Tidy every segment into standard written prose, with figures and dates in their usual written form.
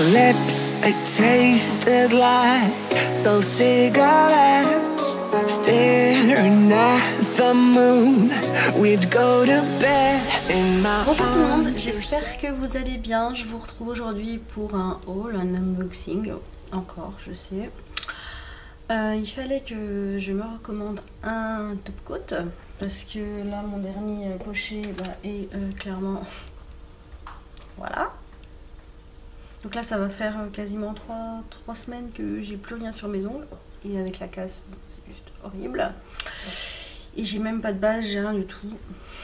lips, they tasted like those cigarettes. Staring at the moon, we'd go to bed in my Bonjour tout le monde, j'espère que vous allez bien. Je vous retrouve aujourd'hui pour un haul, un unboxing. Encore, je sais. Il fallait que je me recommande un top coat parce que là mon dernier poché est clairement voilà. Donc là ça va faire quasiment 3 semaines que j'ai plus rien sur mes ongles et avec la casse c'est juste horrible et j'ai même pas de base, j'ai rien du tout.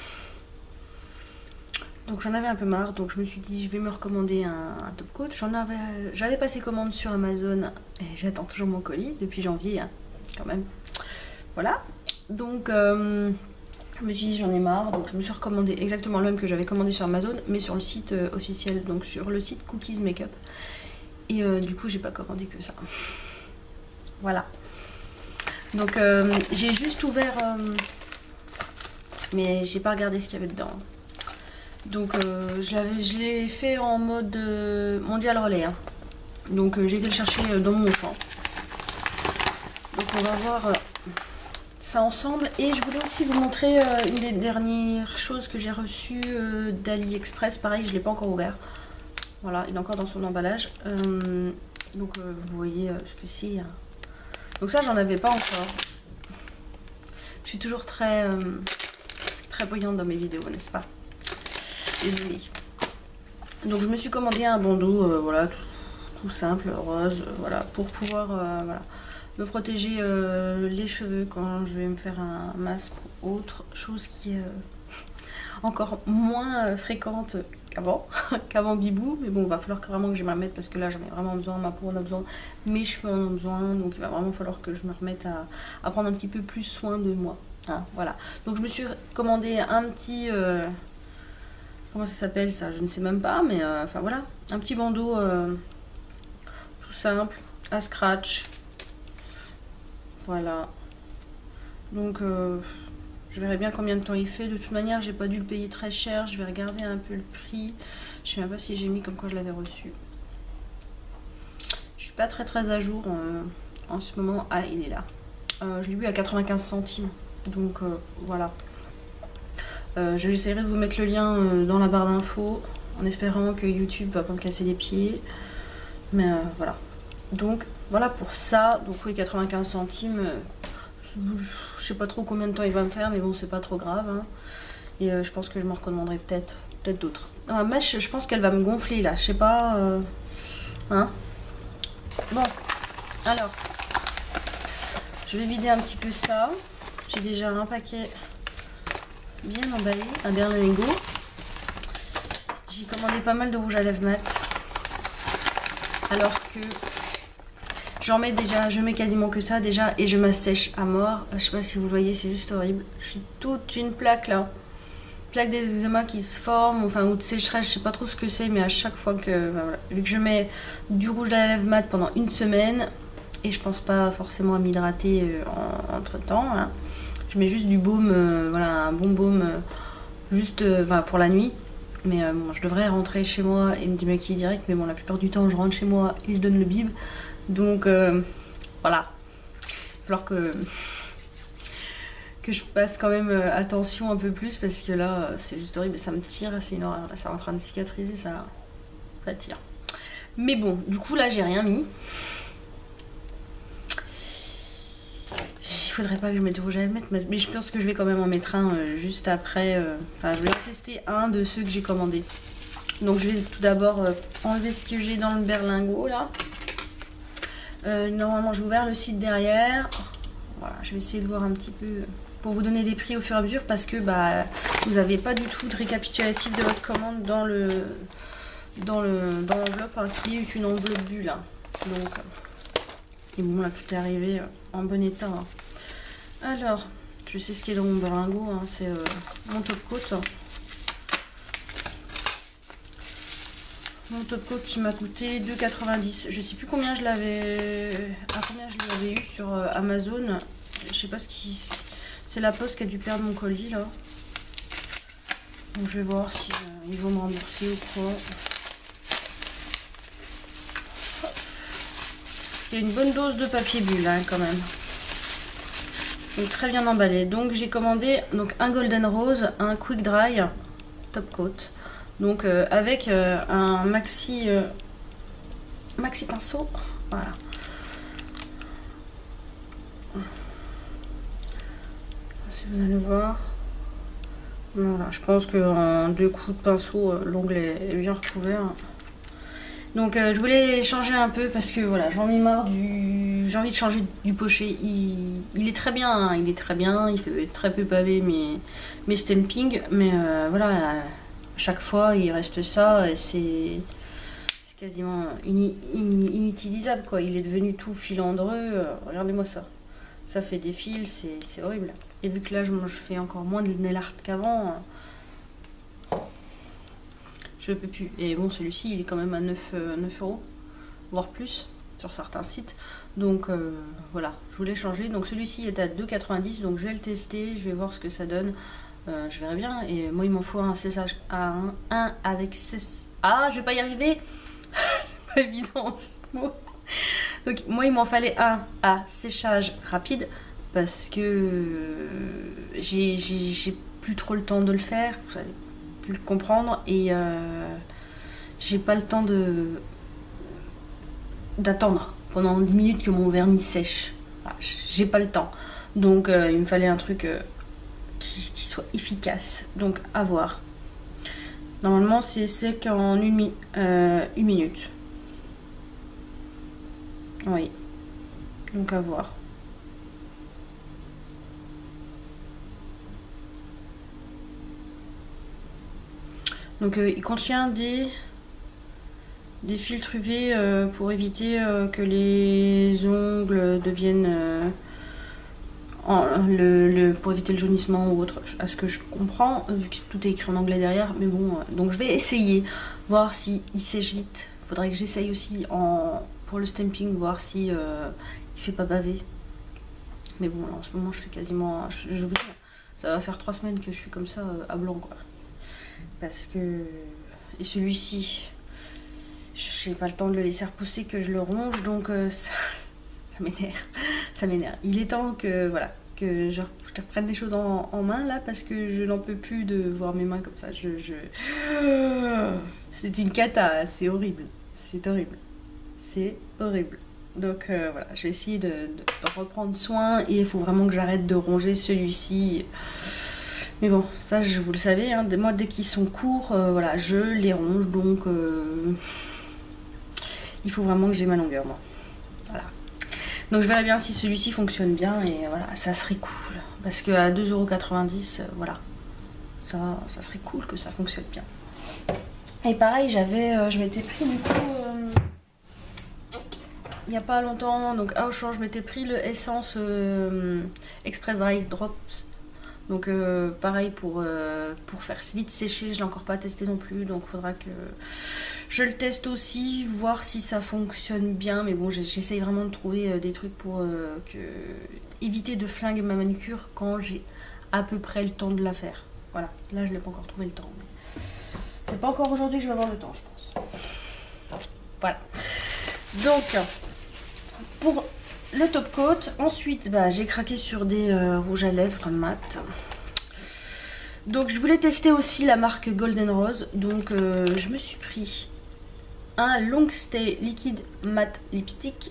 Donc j'en avais un peu marre, donc je me suis dit je vais me recommander un top coat. J'avais passé commande sur Amazon et j'attends toujours mon colis depuis janvier hein, quand même. Voilà, donc je me suis dit j'en ai marre, donc je me suis recommandé exactement le même que j'avais commandé sur Amazon, mais sur le site officiel, donc sur le site Cookies Makeup. Et du coup j'ai pas commandé que ça. Voilà. Donc j'ai juste ouvert, mais j'ai pas regardé ce qu'il y avait dedans. Donc je l'ai fait en mode mondial relais. Hein. Donc j'ai été le chercher dans mon champ. Donc on va voir ça ensemble. Et je voulais aussi vous montrer une des dernières choses que j'ai reçues d'AliExpress. Pareil, je ne l'ai pas encore ouvert. Voilà, il est encore dans son emballage. Donc vous voyez ce que c'est. Donc ça, j'en avais pas encore. Je suis toujours très brillante dans mes vidéos, n'est-ce pas? Désolée. Donc je me suis commandé un bandeau, voilà, tout simple, rose, voilà, pour pouvoir voilà, me protéger les cheveux quand je vais me faire un masque ou autre, chose qui est encore moins fréquente qu'avant, qu'avant Bibou, mais bon, il va falloir vraiment que je me remette parce que là j'en ai vraiment besoin, ma peau en a besoin, mes cheveux en ont besoin, donc il va vraiment falloir que je me remette à prendre un petit peu plus soin de moi, hein, voilà. Donc je me suis commandé un petit... comment ça s'appelle ça? Je ne sais même pas, mais enfin voilà, un petit bandeau tout simple, à scratch. Voilà. Donc je verrai bien combien de temps il fait. De toute manière, j'ai pas dû le payer très cher. Je vais regarder un peu le prix. Je sais même pas si j'ai mis comme quand je l'avais reçu. Je suis pas très à jour en ce moment. Ah, il est là. Je l'ai vu à 95 centimes. Donc voilà. Je essaierai de vous mettre le lien dans la barre d'infos en espérant que YouTube va pas me casser les pieds. Mais voilà. Donc voilà pour ça. Donc oui, 95 centimes. Je sais pas trop combien de temps il va me faire, mais bon, c'est pas trop grave. Hein. Et je pense que je m'en recommanderai peut-être d'autres. Ma mèche, je pense qu'elle va me gonfler là. Je sais pas. Hein. Bon. Alors. Je vais vider un petit peu ça. J'ai déjà un paquet bien emballé, un Berlingo. J'ai commandé pas mal de rouge à lèvres mat. Alors que j'en mets déjà, je mets quasiment que ça déjà et je m'assèche à mort. Je sais pas si vous le voyez, c'est juste horrible. Je suis toute une plaque là. Plaque d'eczéma qui se forme, enfin ou de sécheresse, je sais pas trop ce que c'est, mais à chaque fois que, voilà, vu que je mets du rouge à lèvres mat pendant une semaine et je pense pas forcément à m'hydrater entre temps. Hein. Je mets juste du baume, voilà, un bon baume, juste pour la nuit. Mais bon, je devrais rentrer chez moi et me démaquiller direct. Mais bon, la plupart du temps, je rentre chez moi et je donne le bib. Donc, voilà. Il va falloir que je fasse quand même attention un peu plus. Parce que là, c'est juste horrible. Ça me tire, c'est une horreur. Là, ça est en train de cicatriser, ça tire. Mais bon, du coup, là, j'ai rien mis. Il faudrait pas que je mette du rouge à lèvres, mais je pense que je vais quand même en mettre un juste après. Enfin, je vais en tester un de ceux que j'ai commandés. Donc, je vais tout d'abord enlever ce que j'ai dans le berlingot là. Normalement, j'ai ouvert le site derrière. Voilà, je vais essayer de voir un petit peu pour vous donner les prix au fur et à mesure parce que bah vous n'avez pas du tout de récapitulatif de votre commande dans l'enveloppe hein, qui est une enveloppe bulle. Hein. Donc, et bon, là, tout est arrivé en bon état. Hein. Alors, je sais ce qui est dans mon berlingot, hein, c'est mon top coat. Mon top coat qui m'a coûté 2,90 €. Je sais plus combien je l'avais eu sur Amazon. Je sais pas ce qui... C'est la poste qui a dû perdre mon colis là. Donc je vais voir si ils vont me rembourser ou quoi. Il y a une bonne dose de papier bulle hein, quand même. Donc très bien emballé. Donc j'ai commandé donc, un Golden Rose, un Quick Dry Top Coat. Donc avec un maxi pinceau. Voilà. Si vous allez voir. Voilà, je pense qu'en 2 coups de pinceau, l'ongle est bien recouvert. Donc je voulais changer un peu parce que voilà, j'en ai marre du... J'ai envie de changer du pocher. Il est très bien, hein, il est très bien, il fait très peu pavé mes stampings. Mais voilà, à chaque fois il reste ça et c'est quasiment inutilisable quoi. Il est devenu tout filandreux, regardez-moi ça. Ça fait des fils, c'est horrible. Et vu que là je fais encore moins de nail art qu'avant, je peux plus. Et bon, celui-ci il est quand même à 9 €, voire plus sur certains sites. Donc voilà, je voulais changer. Donc celui-ci est à 2,90 €, donc je vais le tester, je vais voir ce que ça donne. Je verrai bien. Et moi il m'en faut un séchage à 1 avec 16. Ah, je vais pas y arriver. C'est pas évident ce mot. Donc moi il m'en fallait un à séchage rapide parce que j'ai plus trop le temps de le faire, vous allez plus le comprendre, et j'ai pas le temps d'attendre pendant 10 minutes que mon vernis sèche. Voilà, j'ai pas le temps. Donc il me fallait un truc qui soit efficace. Donc à voir. Normalement c'est sec en une minute. Oui, donc à voir. Donc il contient des filtres UV pour éviter que les ongles deviennent pour éviter le jaunissement ou autre, à ce que je comprends, vu que tout est écrit en anglais derrière. Mais bon, donc je vais essayer, voir si il sèche vite. Faudrait que j'essaye aussi pour le stamping, voir si il fait pas baver. Mais bon, là, en ce moment je fais quasiment, je vous dis, ça va faire 3 semaines que je suis comme ça à blanc quoi. Parce que, et celui-ci, j'ai pas le temps de le laisser repousser, que je le ronge, donc ça m'énerve. Il est temps que voilà, que je reprenne les choses en main là, parce que je n'en peux plus de voir mes mains comme ça. C'est une cata, c'est horrible, c'est horrible, c'est horrible. Donc voilà, je vais essayer de reprendre soin, et il faut vraiment que j'arrête de ronger celui-ci. Mais bon, ça je vous le savez, hein, moi dès qu'ils sont courts, voilà, je les ronge, donc il faut vraiment que j'ai ma longueur, moi. Voilà. Donc je verrai bien si celui-ci fonctionne bien, et voilà, ça serait cool. Parce qu'à 2,90 €, voilà, ça serait cool que ça fonctionne bien. Et pareil, je m'étais pris du coup, il n'y a pas longtemps, donc à Auchan, je m'étais pris le Essence Express Dry Drops. Donc pareil pour faire vite sécher, je l'ai encore pas testé non plus, donc il faudra que je le teste aussi, voir si ça fonctionne bien. Mais bon, j'essaye vraiment de trouver des trucs pour éviter de flinguer ma manucure quand j'ai à peu près le temps de la faire. Voilà, là je n'ai pas encore trouvé le temps. C'est pas encore aujourd'hui que je vais avoir le temps, je pense. Voilà. Donc pour le top coat, ensuite j'ai craqué sur des rouges à lèvres mat. Donc je voulais tester aussi la marque Golden Rose, donc je me suis pris un Long Stay Liquid Matte Lipstick.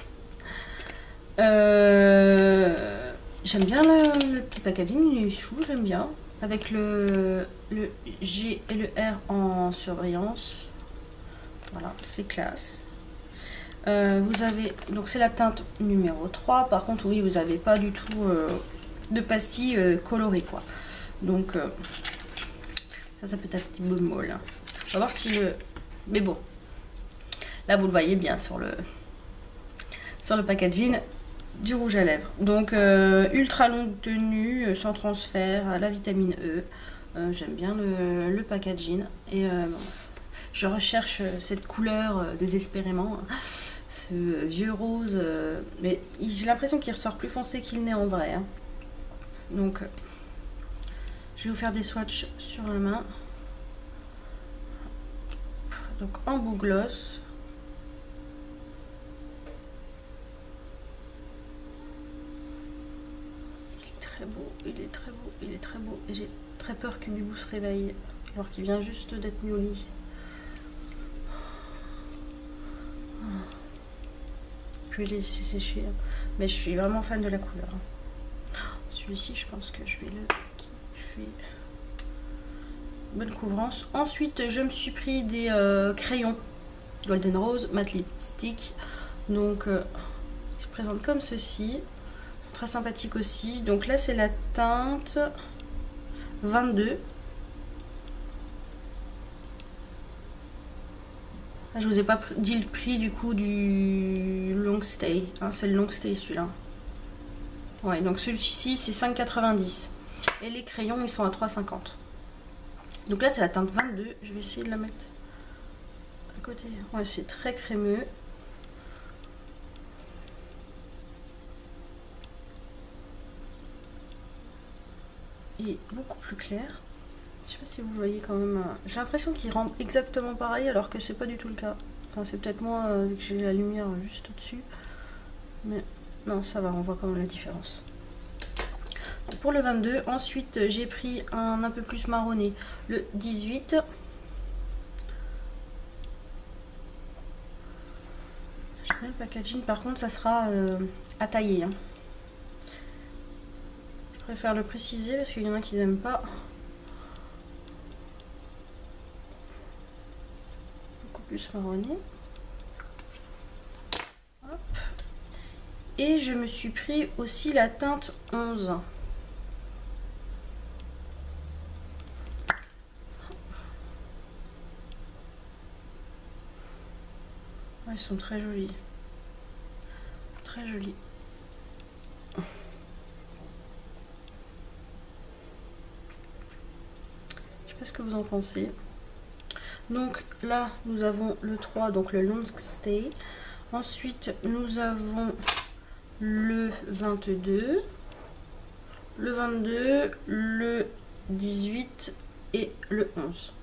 J'aime bien le petit packaging, il est chou, j'aime bien, avec le G et le R en surbrillance. Voilà, c'est classe. Vous avez, donc c'est la teinte numéro 3, par contre oui, vous n'avez pas du tout de pastilles colorées quoi. Donc ça peut être un petit bémol. On va voir si mais bon, là vous le voyez bien sur le packaging du rouge à lèvres. Donc ultra longue tenue, sans transfert, à la vitamine E. J'aime bien le packaging, et je recherche cette couleur désespérément. Ce vieux rose, mais j'ai l'impression qu'il ressort plus foncé qu'il n'est en vrai. Hein. Donc, je vais vous faire des swatchs sur la main. Donc, en bout gloss. très beau, il est très beau, il est très beau. Et j'ai très peur que Bibou se réveille alors qu'il vient juste d'être mis au lit. Je vais les laisser sécher, mais je suis vraiment fan de la couleur. Celui-ci, je pense que je vais le kiffer. Bonne couvrance. Ensuite, je me suis pris des crayons Golden Rose Matte Lipstick. Donc, ils se présentent comme ceci. Très sympathique aussi. Donc là, c'est la teinte 22. Ah, je vous ai pas dit le prix du coup du long stay. Hein, c'est le long stay celui-là. Ouais, donc celui-ci c'est 5,90. Et les crayons ils sont à 3,50. Donc là c'est la teinte 22. Je vais essayer de la mettre à côté. Ouais, c'est très crémeux. Et beaucoup plus clair. Je sais pas si vous voyez quand même. J'ai l'impression qu'il rend exactement pareil alors que c'est pas du tout le cas. Enfin c'est peut-être moi vu que j'ai la lumière juste au-dessus. Mais non ça va, on voit quand même la différence. Donc, pour le 22, ensuite j'ai pris un peu plus marronné, le 18. Je mets le packaging, par contre ça sera à tailler. Hein. Je préfère le préciser parce qu'il y en a qui n'aiment pas. Plus marronné. Hop. Et je me suis pris aussi la teinte 11. Elles sont très jolies. Très jolies. Je sais pas ce que vous en pensez. Donc là, nous avons le 3, donc le long stay. Ensuite, nous avons le 22, le 22, le 18 et le 11.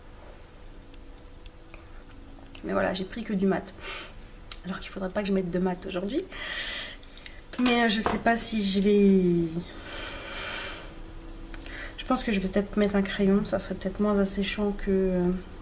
Mais voilà, j'ai pris que du mat. Alors qu'il faudrait pas que je mette de mat aujourd'hui. Mais je sais pas si je vais... Je pense que je vais peut-être mettre un crayon. Ça serait peut-être moins asséchant que...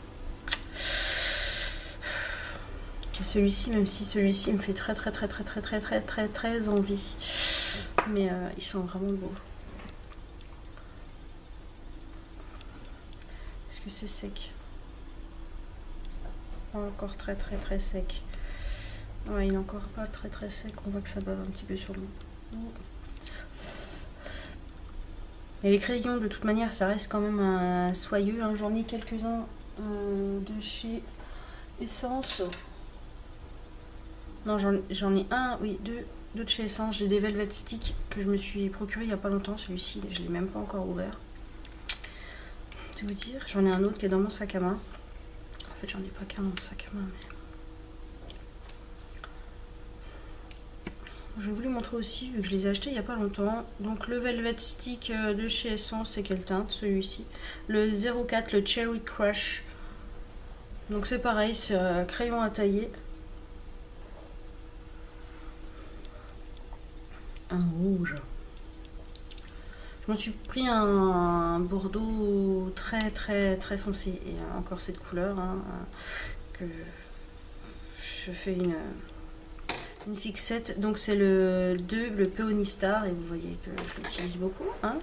celui-ci, même si celui-ci me fait très envie, mais ils sont vraiment beaux. Est-ce que c'est sec? Encore très sec. Ouais, il est encore pas très sec, on voit que ça bave un petit peu sur le bout. Et les crayons de toute manière ça reste quand même soyeux, hein. J'en ai quelques-uns de chez Essence. Non, j'en ai un, oui, deux de chez Essence. J'ai des Velvet Stick que je me suis procuré il n'y a pas longtemps. Celui-ci, je ne l'ai même pas encore ouvert. C'est vous dire. J'en ai un autre qui est dans mon sac à main. En fait, j'en ai pas qu'un dans mon sac à main. Mais... je vais vous les montrer aussi, vu que je les ai achetés il n'y a pas longtemps. Donc, le Velvet Stick de chez Essence, c'est quelle teinte? Celui-ci. Le 04, le Cherry Crush. Donc, c'est pareil, c'est crayon à tailler. Un rouge. Je me suis pris un bordeaux très foncé et encore cette couleur hein, que je fais une fixette. Donc c'est le 2, le Peony Star, et vous voyez que je l'utilise beaucoup. Hein.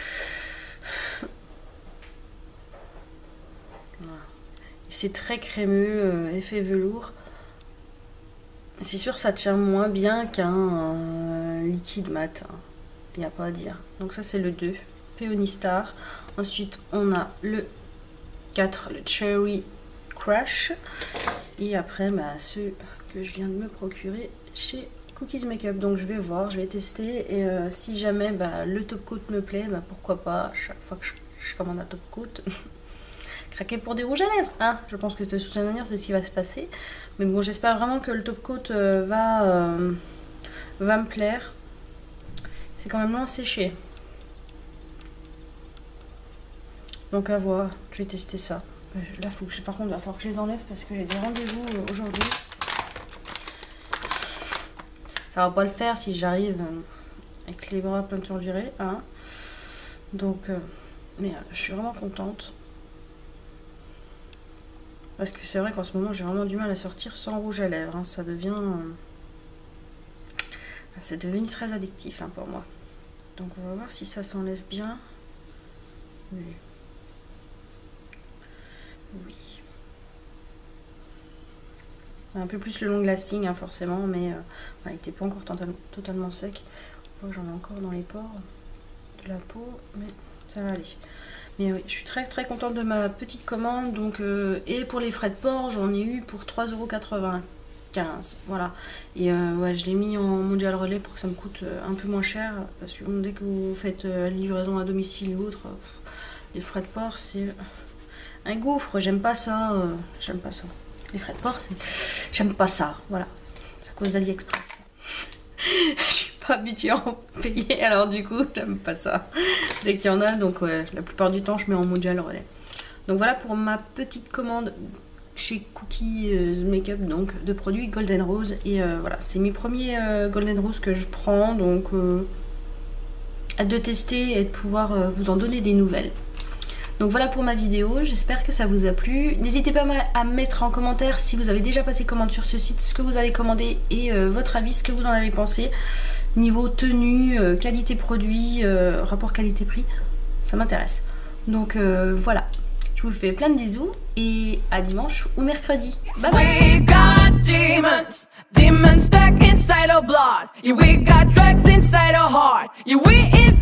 Voilà. C'est très crémeux, effet velours. C'est sûr, ça tient moins bien qu'un liquide mat. Il n'y a pas à dire. Donc ça, c'est le 2, Peony Star. Ensuite, on a le 4, le Cherry Crush. Et après, bah, ceux que je viens de me procurer chez Cookies Makeup. Donc je vais voir, je vais tester. Et si jamais bah, le top coat me plaît, bah, pourquoi pas, chaque fois que je commande un top coat... craquer pour des rouges à lèvres, hein. Je pense que de toute manière c'est ce qui va se passer, mais bon, j'espère vraiment que le top coat va me plaire. C'est quand même loin séché, donc à voir. Je vais tester ça. Là, par contre, il va falloir que je les enlève parce que j'ai des rendez-vous aujourd'hui. Ça va pas le faire si j'arrive avec les bras peinture virée, hein. Donc, mais je suis vraiment contente. Parce que c'est vrai qu'en ce moment, j'ai vraiment du mal à sortir sans rouge à lèvres. Hein. Ça devient... c'est devenu très addictif hein, pour moi. Donc on va voir si ça s'enlève bien. Oui. Oui. Un peu plus le long lasting hein, forcément, mais il n'était pas encore totalement sec. J'en ai encore dans les pores de la peau, mais ça va aller. Mais oui, je suis très contente de ma petite commande. Donc, et pour les frais de port, j'en ai eu pour 3,95 €. Voilà. Et ouais, je l'ai mis en mondial relais pour que ça me coûte un peu moins cher. Parce que dès que vous faites la livraison à domicile ou autre, les frais de port, c'est un gouffre. J'aime pas ça. J'aime pas ça. Les frais de port, j'aime pas ça. Voilà. C'est à cause d'AliExpress. Je suis pas habituée à en payer, alors du coup, j'aime pas ça. Dès qu'il y en a, donc ouais, la plupart du temps, je mets en mondial relais. Donc voilà pour ma petite commande chez Cookie Makeup, donc de produits Golden Rose. Et voilà, c'est mes premiers Golden Rose que je prends, donc hâte de tester et de pouvoir vous en donner des nouvelles. Donc voilà pour ma vidéo, j'espère que ça vous a plu. N'hésitez pas à mettre en commentaire si vous avez déjà passé commande sur ce site, ce que vous avez commandé et votre avis, ce que vous en avez pensé. Niveau tenue, qualité produit, rapport qualité-prix, ça m'intéresse. Donc voilà, je vous fais plein de bisous et à dimanche ou mercredi. Bye bye. We got demons, demons stuck inside our blood. Yeah, we got drugs inside our heart. Yeah, we